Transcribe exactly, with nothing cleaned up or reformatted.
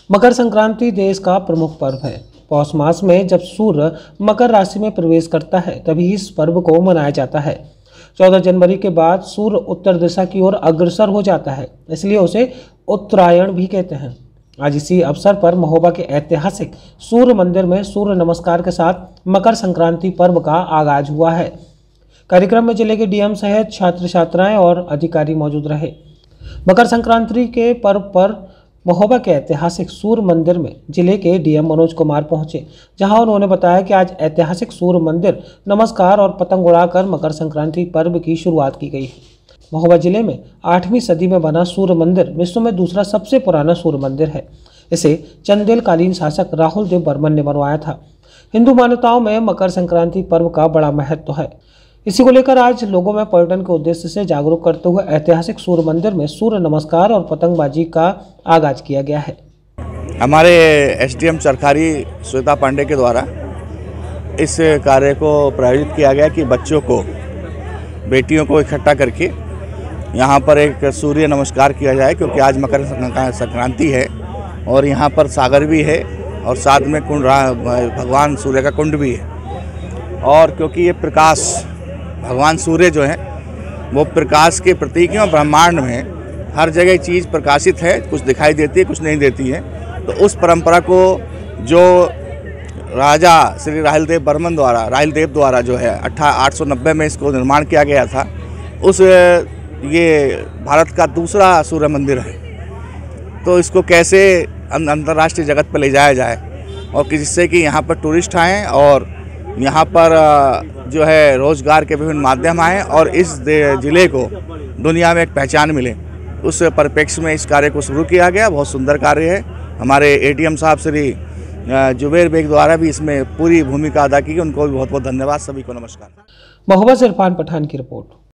मकर संक्रांति देश का प्रमुख पर्व है। पौष मास में जब सूर्य मकर राशि में प्रवेश करता है तभी इस पर्व को मनाया जाता है। चौदह जनवरी के बाद सूर्य उत्तर दिशा की ओर अग्रसर हो जाता है, इसलिए उसे उत्तरायण भी कहते हैं। आज इसी अवसर पर महोबा के ऐतिहासिक सूर्य मंदिर में सूर्य नमस्कार के साथ मकर संक्रांति पर्व का आगाज हुआ है। कार्यक्रम में जिले के डीएम सहित छात्र छात्राएं और अधिकारी मौजूद रहे। मकर संक्रांति के पर्व पर महोबा के ऐतिहासिक सूर्य मंदिर में जिले के डीएम मनोज कुमार पहुंचे, जहां उन्होंने बताया कि आज ऐतिहासिक सूर्य मंदिर नमस्कार और पतंग उड़ाकर मकर संक्रांति पर्व की शुरुआत की गई है। महोबा जिले में आठवीं सदी में बना सूर्य मंदिर विश्व में दूसरा सबसे पुराना सूर्य मंदिर है। इसे चंदेल कालीन शासक राहुल देव बर्मन ने बनवाया था। हिंदू मान्यताओं में मकर संक्रांति पर्व का बड़ा महत्व है। इसी को लेकर आज लोगों में पर्यटन के उद्देश्य से जागरूक करते हुए ऐतिहासिक सूर्य मंदिर में सूर्य नमस्कार और पतंगबाजी का आगाज किया गया है। हमारे एसडीएम सरकारी श्वेता पांडे के द्वारा इस कार्य को प्रायोजित किया गया कि बच्चों को, बेटियों को इकट्ठा करके यहाँ पर एक सूर्य नमस्कार किया जाए, क्योंकि आज मकर संक्रांति है और यहाँ पर सागर भी है और साथ में कुंड, भगवान सूर्य का कुंड भी है। और क्योंकि ये प्रकाश, भगवान सूर्य जो हैं वो प्रकाश के प्रतीक हैं और ब्रह्मांड में हर जगह चीज़ प्रकाशित है, कुछ दिखाई देती है, कुछ नहीं देती है। तो उस परंपरा को जो राजा श्री राहुल देव बर्मन द्वारा राहुल देव द्वारा जो है अट्ठा आठ सौ नब्बे में इसको निर्माण किया गया था, उस ये भारत का दूसरा सूर्य मंदिर है। तो इसको कैसे अंतर्राष्ट्रीय जगत पर ले जाया जाए और जिससे कि यहाँ पर टूरिस्ट आएँ और यहाँ पर जो है रोज़गार के विभिन्न माध्यम आएँ और इस ज़िले को दुनिया में एक पहचान मिले, उस परिप्रेक्ष्य में इस कार्य को शुरू किया गया। बहुत सुंदर कार्य है। हमारे एडीएम साहब श्री जुबेर बेग द्वारा भी इसमें पूरी भूमिका अदा की, उनको भी बहुत बहुत धन्यवाद। सभी को नमस्कार। महोबा से इरफान पठान की रिपोर्ट।